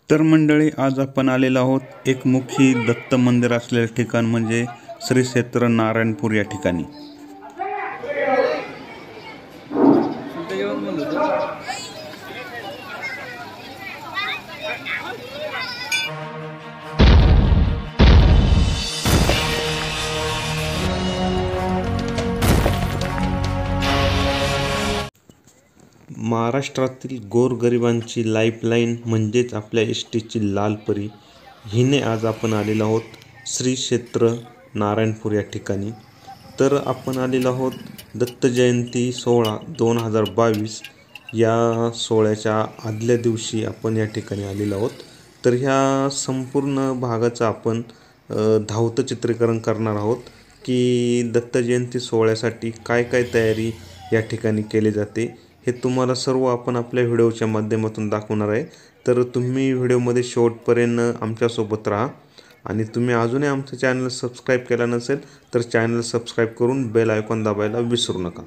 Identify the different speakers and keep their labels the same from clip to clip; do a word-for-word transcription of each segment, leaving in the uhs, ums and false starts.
Speaker 1: तर मंडळी, आज आपण आलेलो आहोत एक मुखी दत्त मंदिर असलेले ठिकाण म्हणजे श्री क्षेत्र नारायणपूर या ठिकाणी। महाराष्ट्रातील गोरगरिबांची लाईफलाईन म्हणजेच आपल्या एस टीची लाल परी हिने आज आपण आलेलो आहोत श्री क्षेत्र नारायणपूर या ठिकाणी। तर आपण आलेलो आहोत दत्त जयंती सोहळा दोन हजार बावीस या सोहळ्याच्या आदल्या दिवशी आपण या ठिकाणी आलेलो आहोत। तर ह्या संपूर्ण भागाचं आपण धावतं चित्रीकरण करणार आहोत की दत्त जयंती सोहळ्यासाठी काय काय तयारी या ठिकाणी केली जाते हे तुम्हाला सर्व आपण आपल्या व्हिडिओच्या माध्यमातून दाखवणार आहे। तर तुम्ही व्हिडिओमध्ये शेवटपर्यंत आमच्यासोबत राहा आणि तुम्ही अजूनही आमचं चॅनल सबस्क्राईब केला नसेल तर चॅनल सबस्क्राईब करून बेल आयकॉन दाबायला विसरू नका।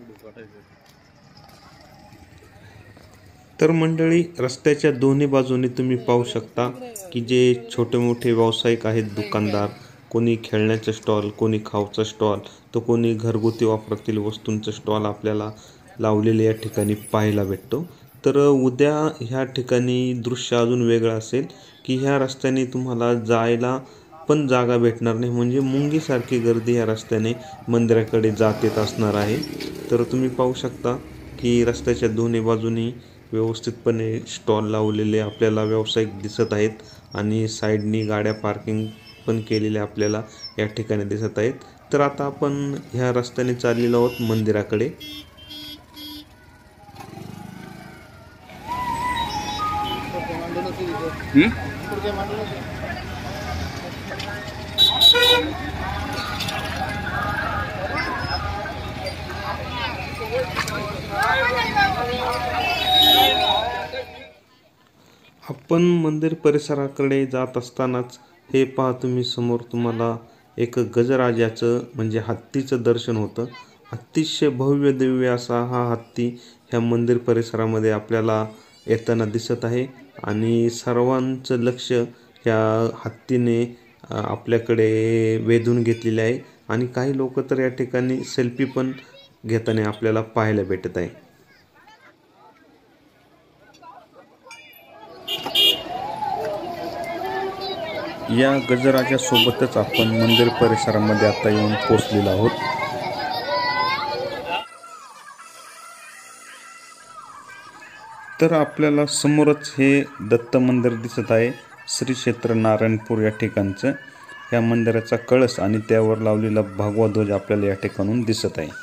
Speaker 1: तर मंडळी, रस्त्याच्या दोन्ही बाजूनी तुम्ही पाहू शकता की जे छोटे मोठे व्यावसायिक आहेत, दुकानदार, कोणी खेळण्याचं स्टॉल, कोणी खाऊचं स्टॉल, तर कोणी घरगुती वापरातील वस्तूंचं स्टॉल आपल्याला लावलेले या ठिकाणी पाहायला भेटतो। तर उद्या ह्या ठिकाणी दृश्य अजून वेगळं असेल की ह्या रस्त्याने तुम्हाला जायला पण जागा भेटणार नाही, म्हणजे मुंगीसारखी गर्दी ह्या रस्त्याने मंदिराकडे जात येत असणार आहे। तर तुम्ही पाहू शकता की रस्त्याच्या दोन्ही बाजूनी व्यवस्थितपणे स्टॉल लावलेले आपल्याला व्यावसायिक दिसत आहेत आणि साईडनी गाड्या पार्किंग पण केलेल्या आपल्याला या ठिकाणी दिसत आहेत। तर आता आपण ह्या रस्त्याने चाललेलो आहोत मंदिराकडे। आपण मंदिर परिसराकडे जात असतानाच हे पहा तुम्ही समोर तुम्हाला एक गजराजाचं म्हणजे हत्तीचं दर्शन होतं। अतिशय भव्य दिव्य असा हा हत्ती ह्या मंदिर परिसरामध्ये आपल्याला येताना दिसत आहे आणि सर्वांचं लक्ष ह्या हत्तीने आपल्याकडे वेधून घेतलेले आहे आणि काही लोक तर या ठिकाणी सेल्फी पण घेताना आपल्याला पाहायला भेटत आहे। या गजराजा सोबतच आपण मंदिर परिसरामध्ये आता येऊन पोहोचलेलो आहोत। तर आपल्याला समोरच हे दत्त मंदिर दिसत आहे, श्री क्षेत्र नारायणपूर या ठिकाणचं। या मंदिराचा कळस आणि त्यावर लावलेला भगवा ध्वज आपल्याला या ठिकाणून दिसत आहे।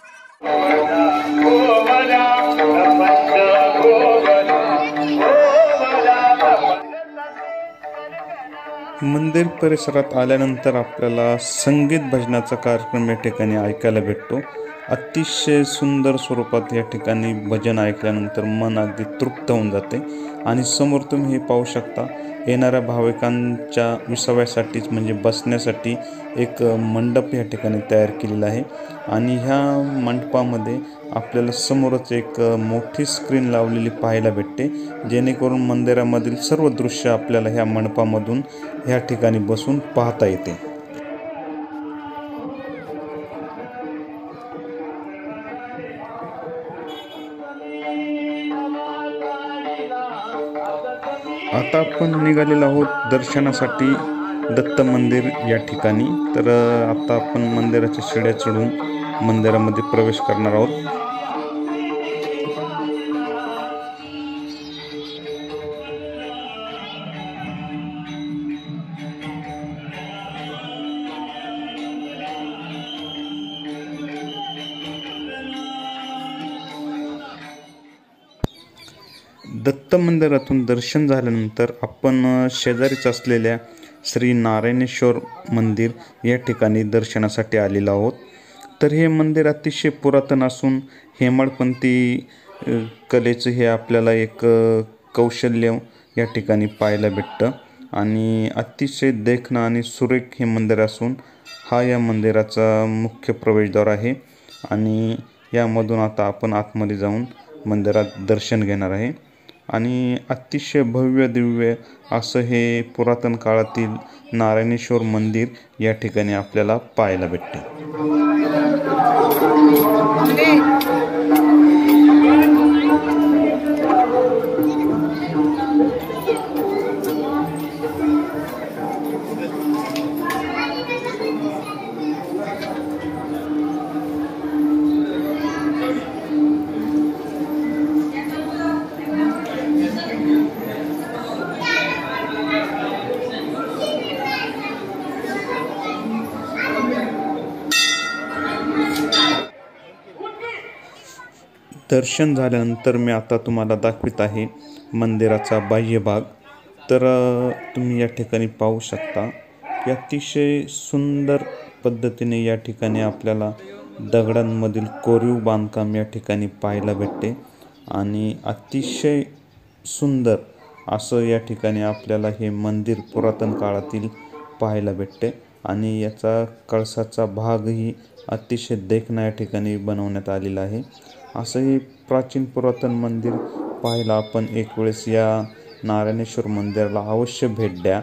Speaker 1: मंदिर परिसरात आल्यानंतर आपल्याला संगीत भजनाचा कार्यक्रम या ठिकाणी ऐकायला भेटतो। अतिशय सुंदर स्वरूपात या ठिकाणी भजन ऐकल्यानंतर मन अगदी तृप्त होऊन जाते आणि समोर तुम्ही हे पाहू शकता येणाऱ्या भाविकांच्या विसाव्यासाठीच म्हणजे बसण्यासाठी एक मंडप या ठिकाणी तयार केलेला आहे आणि ह्या मंडपामध्ये आपल्याला समोरच एक मोठी स्क्रीन लावलेली पाहायला भेटते, जेणेकरून मंदिरामधील सर्व दृश्य आपल्याला ह्या मंडपामधून ह्या ठिकाणी बसून पाहता येते। आता आपण निघालेलो आहोत दर्शनासाठी दत्त मंदिर या ठिकाणी। तर आता आपण मंदिराच्या शिड्या चढून मंदिरामध्ये प्रवेश करणार आहोत। दत्त मंदिरातून दर्शन झाल्यानंतर आपण शेजारीच असलेल्या श्री नारायणेश्वर मंदिर या ठिकाणी दर्शनासाठी आलेलो आहोत। तर हे मंदिर अतिशय पुरातन असून हेमाडपंथी कलेचं हे आपल्याला एक कौशल्य या ठिकाणी पाहायला भेटतं आणि अतिशय देखणं आणि सुरेख हे मंदिर असून हा या मंदिराचा मुख्य प्रवेशद्वार आहे आणि यामधून आता आपण आतमध्ये जाऊन मंदिरात दर्शन घेणार आहे। आणि अतिशय भव्य दिव्य असं हे पुरातन काळातील नारायणेश्वर मंदिर या ठिकाणी आपल्याला पाहायला भेटते. दर्शन झाल्यानंतर मी आता तुम्हाला दाखवित आहे मंदिराचा बाह्य भाग. तर तुम्ही या ठिकाणी पाहू शकता की अतिशय सुंदर पद्धतीने या ठिकाणी आपल्याला दगडांमधील कोरीव बांधकाम या ठिकाणी पाहायला भेटते आणि अतिशय सुंदर असं या ठिकाणी आपल्याला हे मंदिर पुरातन काळातील पाहायला भेटते. आणि याचा कळसाचा भागही अतिशय देखणा या ठिकाणी बनवण्यात आलेला आहे. असं हे प्राचीन पुरातन मंदिर पाहायला आपण एक वेळेस या नारायणेश्वर मंदिराला अवश्य भेट द्या.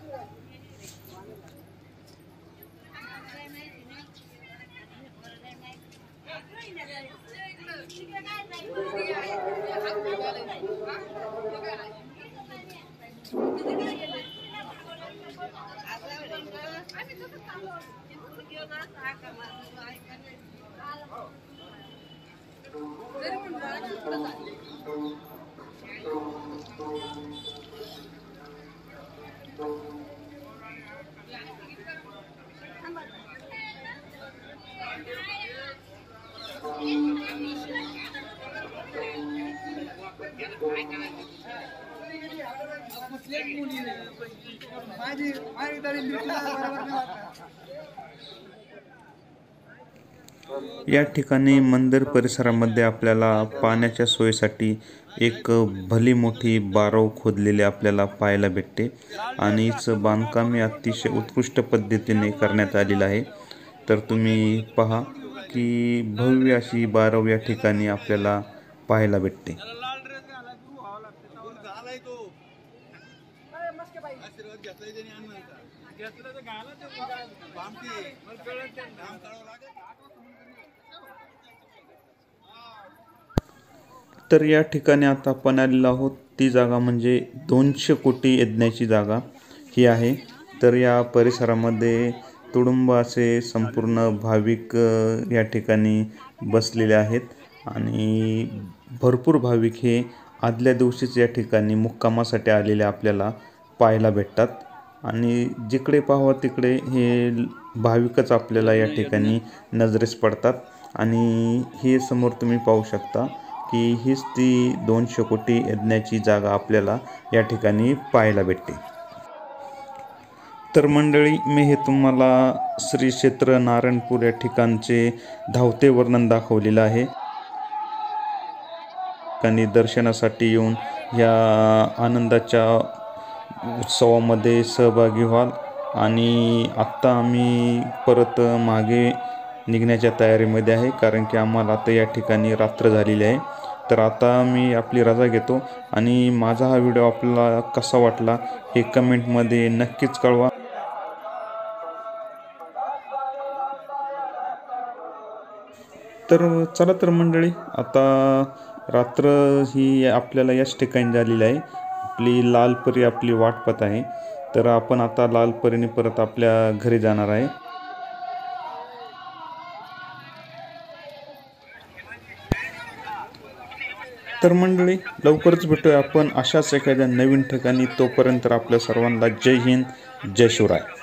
Speaker 1: या ठिकाणी मंदिर परिसरामध्ये आपल्याला पाण्याच्या सोयीसाठी एक भली मोठी बारव खोदलेली आपल्याला पाहायला भेटते आणि हिचं बांधकाम हे अतिशय उत्कृष्ट पद्धतीने करण्यात आलेलं आहे. तर तुम्ही पहा की भव्य अशी बारव या ठिकाणी आपल्याला पाहायला भेटते. तर या ठिकाणी आता आपण आलेलो आहोत ती जागा म्हणजे दोनशे कोटी यज्ञाची जागा ही आहे. तर या परिसरामध्ये तुडुंब असे संपूर्ण भाविक या ठिकाणी बसलेले आहेत आणि भरपूर भाविक हे आदल्या दिवशीच या ठिकाणी मुक्कामासाठी आलेले आपल्याला पाहायला भेटतात. आणि जिकडे पाहावं तिकडे हे भाविकच आपल्याला या ठिकाणी नजरेस पडतात. आणि हे समोर तुम्ही पाहू शकता की हीच ती दोनशे कोटी यज्ञाची जागा आपल्याला या ठिकाणी पाहायला भेटते. तर मंडळी, मी हे तुम्हाला श्री क्षेत्र नारायणपूर या ठिकाणचे धावते वर्णन दाखवलेलं आहे. आणि दर्शनासाठी येऊन या आनंदाच्या उत्सवामध्ये सहभागी व्हाल. आणि आत्ता आम्ही परत मागे निघण्याच्या तयारीमध्ये आहे, कारण की आम्हाला आता या ठिकाणी रात्र झालेली आहे. तर आता मी आपली रजा घेतो आणि माझा हा व्हिडिओ आपल्याला कसा वाटला हे कमेंटमध्ये नक्कीच कळवा. तर चला तर मंडळी, आता रात्र ही आपल्याला याच ठिकाणी झालेली आहे. आपली लालपरी आपली वाट पाहत आहे. तर आपण आता लालपरीने परत आपल्या घरी जाणार आहे. तर मंडळी, लवकरच भेटूया आपण अशाच एखाद्या नवीन ठिकाणी. तोपर्यंत आपल्या सर्वांना जय हिंद, जय शिवराय.